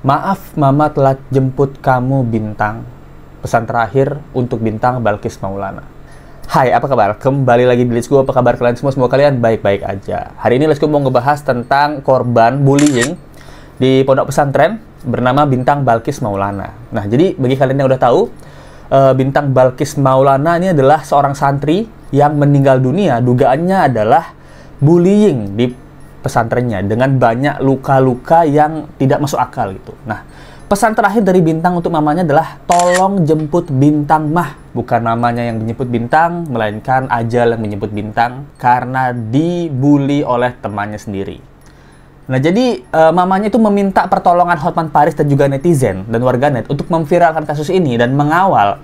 Maaf, Mama telat jemput kamu, Bintang. Pesan terakhir untuk Bintang Balkis Maulana. Hai, apa kabar? Kembali lagi di Let's Go. Apa kabar kalian semua? Semoga kalian baik-baik aja. Hari ini Let's Go mau ngebahas tentang korban bullying di pondok pesantren bernama Bintang Balkis Maulana. Nah, jadi bagi kalian yang udah tahu, Bintang Balkis Maulana ini adalah seorang santri yang meninggal dunia. Dugaannya adalah bullying di pesantrennya dengan banyak luka-luka yang tidak masuk akal gitu. Nah, pesan terakhir dari Bintang untuk mamanya adalah tolong jemput Bintang, Mah. Bukan mamanya yang menjemput Bintang, melainkan Ajal yang menjemput Bintang karena dibully oleh temannya sendiri. Nah, jadi mamanya itu meminta pertolongan Hotman Paris dan juga netizen dan warganet untuk memviralkan kasus ini dan mengawal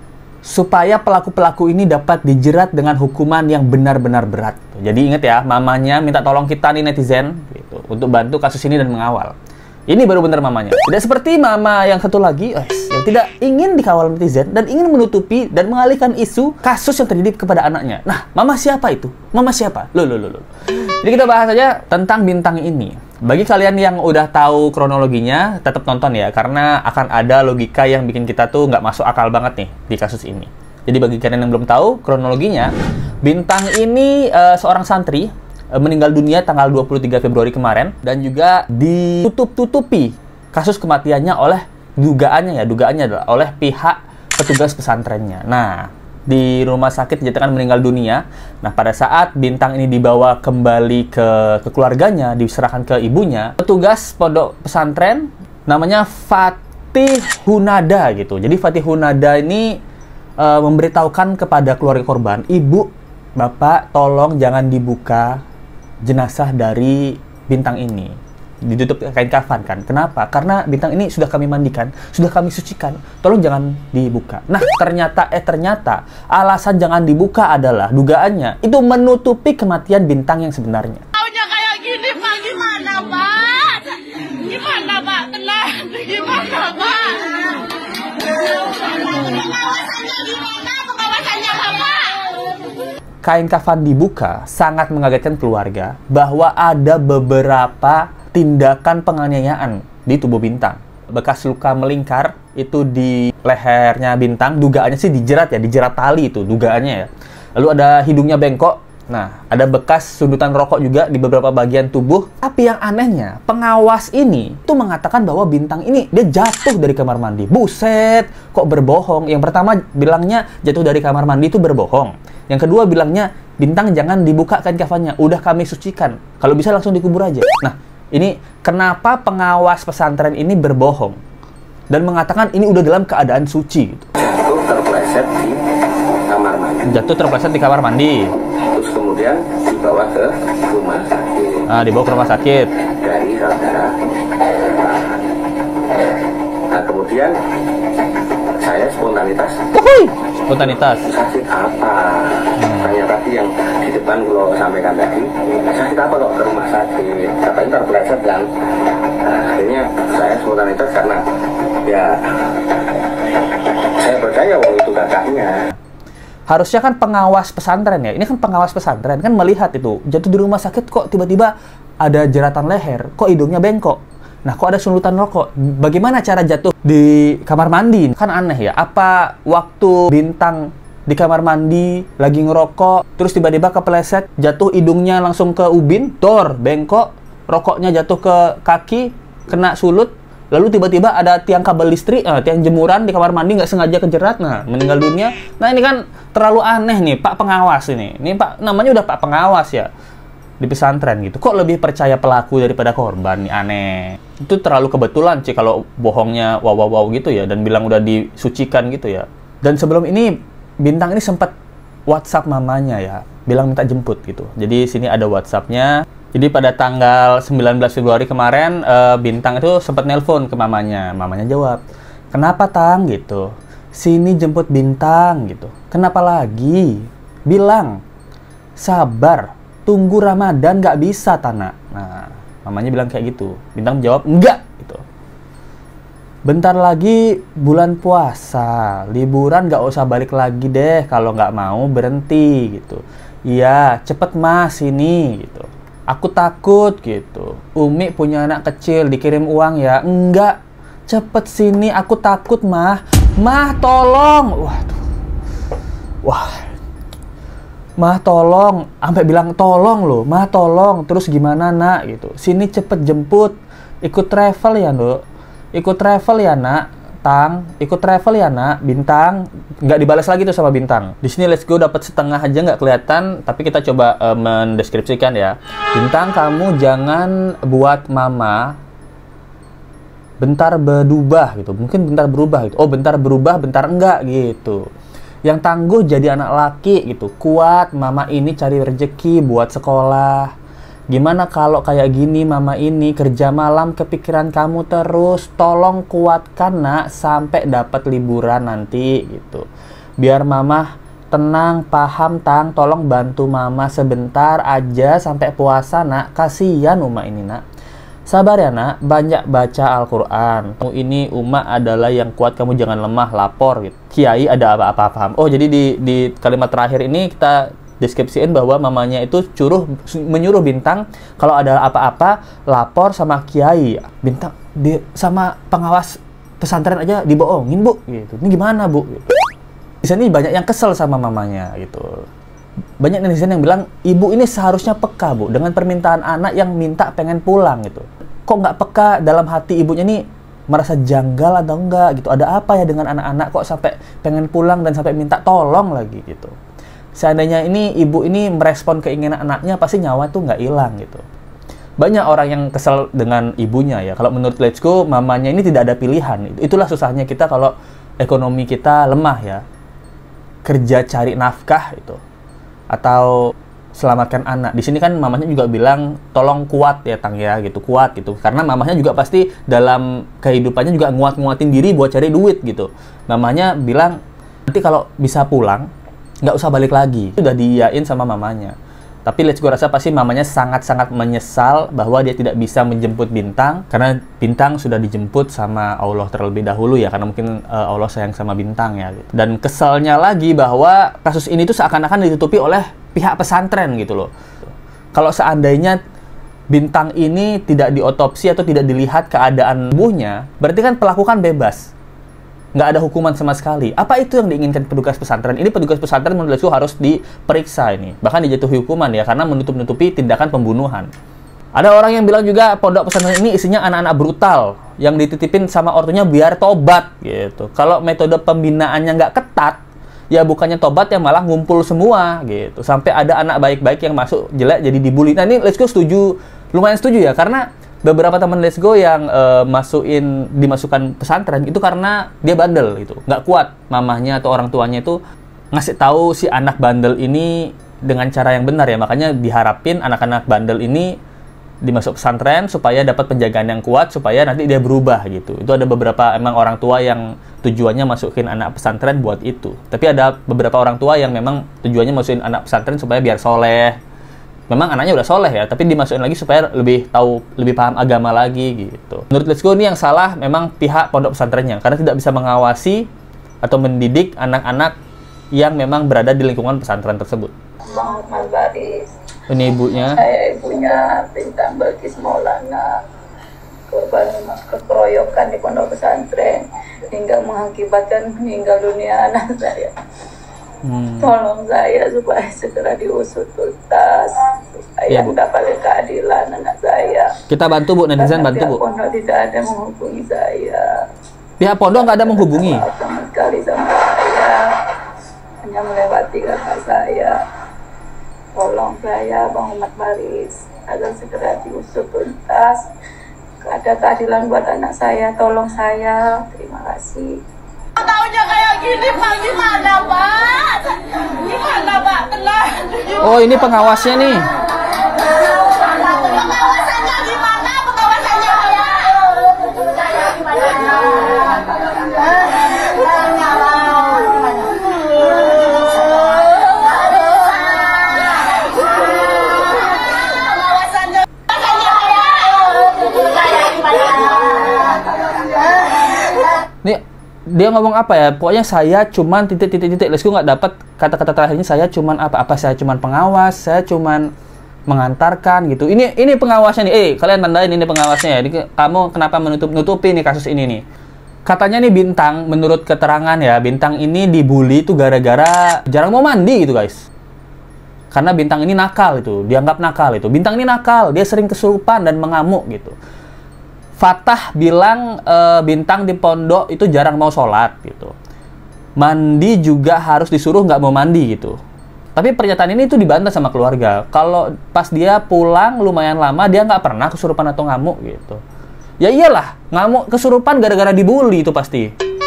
supaya pelaku-pelaku ini dapat dijerat dengan hukuman yang benar-benar berat. Jadi ingat ya, mamanya minta tolong kita nih netizen gitu, untuk bantu kasus ini dan mengawal. Ini baru benar mamanya. Tidak seperti mama yang satu lagi yang tidak ingin dikawal netizen dan ingin menutupi dan mengalihkan isu kasus yang terjadi kepada anaknya. Nah, mama siapa itu? Mama siapa? Loh. Jadi kita bahas aja tentang Bintang ini. Bagi kalian yang udah tahu kronologinya, tetap nonton ya, karena akan ada logika yang bikin kita tuh nggak masuk akal banget nih di kasus ini. Jadi bagi kalian yang belum tahu kronologinya, Bintang ini seorang santri meninggal dunia tanggal 23 Februari kemarin dan juga ditutup-tutupi kasus kematiannya oleh dugaannya adalah oleh pihak petugas pesantrennya. Nah, di rumah sakit dinyatakan meninggal dunia. Nah, pada saat Bintang ini dibawa kembali ke keluarganya, diserahkan ke ibunya, petugas pondok pesantren namanya Fatih Hunada gitu. Jadi Fatih Hunada ini memberitahukan kepada keluarga korban, "Ibu, Bapak, tolong jangan dibuka jenazah dari Bintang ini." Ditutup kain kafan kan. Kenapa? Karena Bintang ini sudah kami mandikan, sudah kami sucikan. Tolong jangan dibuka. Nah, ternyata alasan jangan dibuka adalah dugaannya itu menutupi kematian Bintang yang sebenarnya. Taunya kayak gini, Pak. Gimana, Pak? Gimana, Pak? Tenang. Gimana, Pak? Pengawasannya gimana? Pengawasannya Bapak? Kain kafan dibuka sangat mengagetkan keluarga bahwa ada beberapa tindakan penganiayaan di tubuh Bintang. Bekas luka melingkar itu di lehernya Bintang, dugaannya sih dijerat tali itu dugaannya ya. Lalu ada hidungnya bengkok. Nah, ada bekas sundutan rokok juga di beberapa bagian tubuh. Tapi yang anehnya, pengawas ini tuh mengatakan bahwa Bintang ini dia jatuh dari kamar mandi. Buset, kok berbohong? Yang pertama bilangnya jatuh dari kamar mandi itu berbohong. Yang kedua bilangnya Bintang jangan dibuka kain kafannya, udah kami sucikan. Kalau bisa langsung dikubur aja. Nah, ini kenapa pengawas pesantren ini berbohong dan mengatakan ini udah dalam keadaan suci gitu. Jatuh terpleset di kamar mandi. Terus kemudian dibawa ke rumah sakit. Dibawa ke rumah sakit. Dari saudara. Nah, kemudian saya spontanitas. Spontanitas. Sakit apa? Tanya tadi yang di depan kalau sampaikan tadi. Sakit apa kok ke rumah sakit? Katanya terpleset kan. Nah, akhirnya saya spontanitas karena ya saya percaya wong itu kakaknya. Harusnya kan pengawas pesantren ya. Ini kan pengawas pesantren kan melihat itu jatuh di rumah sakit kok tiba-tiba ada jeratan leher, kok hidungnya bengkok. Nah, kok ada sundutan rokok? Bagaimana cara jatuh di kamar mandi? Kan aneh ya. Apa waktu Bintang di kamar mandi lagi ngerokok, terus tiba-tiba kepleset, jatuh hidungnya langsung ke ubin, bengkok, rokoknya jatuh ke kaki, kena sulut, lalu tiba-tiba ada tiang kabel listrik, tiang jemuran di kamar mandi nggak sengaja kejerat, nah meninggal dunia. Nah, ini kan terlalu aneh nih, Pak Pengawas ini. Ini Pak namanya udah Pak Pengawas ya di pesantren gitu. Kok lebih percaya pelaku daripada korban nih, aneh. Itu terlalu kebetulan sih kalau bohongnya wow gitu ya dan bilang udah disucikan gitu ya. Dan sebelum ini Bintang ini sempat WhatsApp mamanya ya, bilang minta jemput gitu. Jadi sini ada WhatsApp-nya. Jadi pada tanggal 19 Februari kemarin Bintang itu sempat nelpon ke mamanya. Mamanya jawab, "Kenapa, Tang?" gitu. "Sini jemput Bintang." gitu. "Kenapa lagi?" Bilang, "Sabar, tunggu Ramadan nggak bisa, Tana." Nah, mamanya bilang kayak gitu. Bintang jawab, "Enggak." gitu. "Bentar lagi bulan puasa, liburan nggak usah balik lagi deh, kalau nggak mau berhenti." gitu. "Iya, cepet Mas ini." gitu. "Aku takut." gitu. "Umi punya anak kecil, dikirim uang ya." "Enggak, cepet sini, aku takut mah. Mah tolong. Wah, mah tolong, sampai bilang tolong loh, mah tolong. Terus gimana nak gitu, sini cepet jemput. Ikut travel ya Nduk, ikut travel ya nak. Tang, ikut travel ya nak. Bintang, nggak dibalas lagi tuh sama Bintang. Di sini Let's Go dapat setengah aja nggak kelihatan, tapi kita coba mendeskripsikan ya. Bintang, kamu jangan buat mama bentar berubah gitu. Mungkin bentar berubah gitu. Oh, bentar berubah, bentar enggak gitu. Yang tangguh jadi anak laki gitu. Kuat, mama ini cari rezeki buat sekolah. Gimana kalau kayak gini mama ini kerja malam kepikiran kamu terus, tolong kuatkan nak sampai dapat liburan nanti gitu. Biar mama tenang, paham Tang, tolong bantu mama sebentar aja sampai puasa nak, kasihan Uma ini nak. Sabar ya nak, banyak baca Al-Quran. Kamu ini Uma adalah yang kuat, kamu jangan lemah, lapor gitu. Kiai ada apa-apa paham. Oh jadi di kalimat terakhir ini kita deskripsiin bahwa mamanya itu menyuruh Bintang kalau ada apa-apa lapor sama kiai. Bintang sama pengawas pesantren aja dibohongin bu gitu. Ini gimana bu? Di sini banyak yang kesel sama mamanya gitu. Banyak netizen yang bilang ibu ini seharusnya peka bu dengan permintaan anak yang minta pengen pulang gitu. Kok nggak peka dalam hati ibunya nih, merasa janggal atau enggak gitu. Ada apa ya dengan anak-anak kok sampai pengen pulang dan sampai minta tolong lagi gitu. Seandainya ini ibu ini merespon keinginan anaknya, pasti nyawa tuh nggak hilang gitu. Banyak orang yang kesel dengan ibunya ya. Kalau menurut Let's Go, mamanya ini tidak ada pilihan. Itulah susahnya kita kalau ekonomi kita lemah ya. Kerja cari nafkah itu, atau selamatkan anak. Di sini kan mamanya juga bilang tolong kuat ya Tang ya gitu, kuat gitu. Karena mamanya juga pasti dalam kehidupannya juga nguat-nguatin diri buat cari duit gitu. Mamanya bilang nanti kalau bisa pulang nggak usah balik lagi. Sudah diiyain sama mamanya. Tapi Let's Go rasa pasti mamanya sangat-sangat menyesal bahwa dia tidak bisa menjemput Bintang, karena Bintang sudah dijemput sama Allah terlebih dahulu ya, karena mungkin Allah sayang sama Bintang ya gitu. Dan keselnya lagi bahwa kasus ini tuh seakan-akan ditutupi oleh pihak pesantren gitu loh. Kalau seandainya Bintang ini tidak diotopsi atau tidak dilihat keadaan tubuhnya, berarti kan pelaku kan bebas. Nggak ada hukuman sama sekali. Apa itu yang diinginkan petugas pesantren? Ini petugas pesantren menurut Let's Go harus diperiksa ini. Bahkan dijatuhi hukuman ya, karena menutup-nutupi tindakan pembunuhan. Ada orang yang bilang juga pondok pesantren ini isinya anak-anak brutal yang dititipin sama ortunya biar tobat gitu. Kalau metode pembinaannya nggak ketat, ya bukannya tobat ya malah ngumpul semua gitu. Sampai ada anak baik-baik yang masuk jelek jadi dibully. Nah ini Let's Go setuju, lumayan setuju ya, karena beberapa teman Let's Go yang dimasukkan pesantren itu karena dia bandel gitu, nggak kuat mamahnya atau orang tuanya itu ngasih tahu si anak bandel ini dengan cara yang benar ya, makanya diharapin anak-anak bandel ini dimasuk pesantren supaya dapat penjagaan yang kuat supaya nanti dia berubah gitu. Itu ada beberapa emang orang tua yang tujuannya masukin anak pesantren buat itu, tapi ada beberapa orang tua yang memang tujuannya masukin anak pesantren supaya biar soleh. Memang anaknya udah soleh ya, tapi dimasukin lagi supaya lebih paham agama lagi gitu. Menurut Let's Go ini yang salah memang pihak pondok pesantrennya, karena tidak bisa mengawasi atau mendidik anak-anak yang memang berada di lingkungan pesantren tersebut. Muhammad Baris. Ini ibunya. Saya ibunya Bintang Balkis Maulana. Korban keroyokan di pondok pesantren hingga mengakibatkan meninggal dunia anak saya. Tolong saya supaya segera diusut tuntas, supaya mendapat keadilan anak saya. Kita bantu bu, netizen bantu bu. Pihak pondok tidak ada menghubungi saya. Pihak pondok nggak ada menghubungi? Sama sekali sama saya, hanya melewati kakak saya. Tolong saya Bang Muhammad Baris agar segera diusut tuntas. Ada keadilan buat anak saya, tolong saya. Terima kasih. Taunya kayak gini Pak, gimana Pak? Gimana Pak? Tenang. Oh ini pengawasnya nih. Pengawasannya gimana? Pengawasannya Nih dia ngomong apa ya? Pokoknya saya cuman titik-titik. Let's Go nggak dapat kata-kata terakhirnya. Saya cuman apa? Saya cuman pengawas. Saya cuman mengantarkan gitu. Ini pengawasnya nih. Kalian tandain ini pengawasnya ya. Kamu kenapa menutupi nih kasus ini nih? Katanya nih Bintang, menurut keterangan ya, Bintang ini dibully itu gara-gara jarang mau mandi gitu guys. Karena Bintang ini nakal itu, dianggap nakal itu. Bintang ini nakal, dia sering kesurupan dan mengamuk gitu. Fatah bilang Bintang di pondok itu jarang mau sholat gitu. Mandi juga harus disuruh nggak mau mandi gitu. Tapi pernyataan ini itu dibantah sama keluarga. Kalau pas dia pulang lumayan lama, dia nggak pernah kesurupan atau ngamuk gitu. Ya iyalah, ngamuk kesurupan gara-gara dibully itu pasti.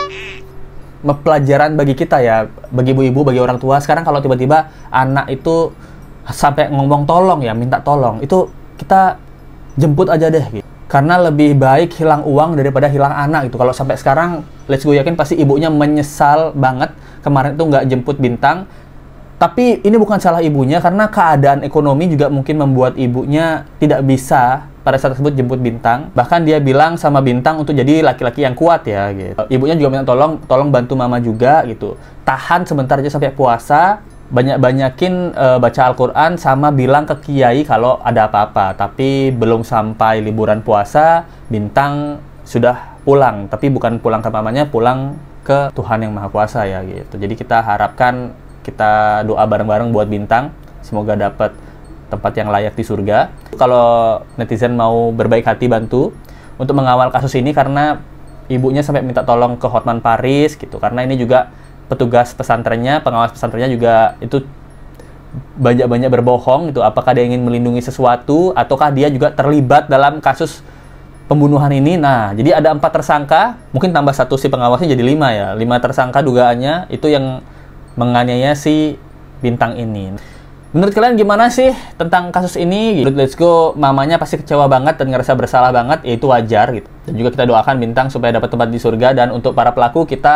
Pelajaran bagi kita ya, bagi ibu-ibu, bagi orang tua. Sekarang kalau tiba-tiba anak itu sampai ngomong tolong ya, minta tolong, itu kita jemput aja deh gitu. Karena lebih baik hilang uang daripada hilang anak gitu. Kalau sampai sekarang, let's go yakin pasti ibunya menyesal banget kemarin itu nggak jemput Bintang. Tapi ini bukan salah ibunya, karena keadaan ekonomi juga mungkin membuat ibunya tidak bisa pada saat tersebut jemput Bintang. Bahkan dia bilang sama Bintang untuk jadi laki-laki yang kuat ya gitu. Ibunya juga minta tolong bantu mama juga gitu. Tahan sebentar aja sampai puasa, banyak-banyakin baca Al-Quran, sama bilang ke kiai kalau ada apa-apa. Tapi belum sampai liburan puasa, Bintang sudah pulang. Tapi bukan pulang ke mamanya, pulang ke Tuhan Yang Maha Kuasa ya gitu. Jadi kita harapkan, kita doa bareng-bareng buat Bintang, semoga dapat tempat yang layak di surga. Kalau netizen mau berbaik hati bantu untuk mengawal kasus ini, karena ibunya sampai minta tolong ke Hotman Paris gitu. Karena ini juga petugas pesantrennya, pengawas pesantrennya juga itu banyak-banyak berbohong gitu. Apakah dia ingin melindungi sesuatu, ataukah dia juga terlibat dalam kasus pembunuhan ini. Nah, jadi ada 4 tersangka, mungkin tambah 1 si pengawasnya jadi 5 ya. 5 tersangka dugaannya itu yang menganiaya si Bintang ini. Menurut kalian gimana sih tentang kasus ini? Menurut Let's Go, mamanya pasti kecewa banget dan ngerasa bersalah banget, ya itu wajar gitu. Dan juga kita doakan Bintang supaya dapat tempat di surga. Dan untuk para pelaku kita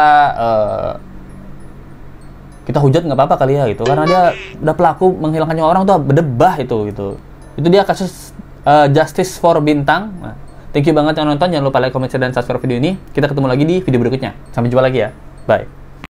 hujat nggak apa-apa kali ya gitu, karena dia udah pelaku menghilangkan nyawa orang tuh berdebah itu gitu. Itu dia kasus Justice for Bintang. Nah, thank you banget yang nonton, jangan lupa like, comment, share, dan subscribe video ini. Kita ketemu lagi di video berikutnya. Sampai jumpa lagi ya, bye.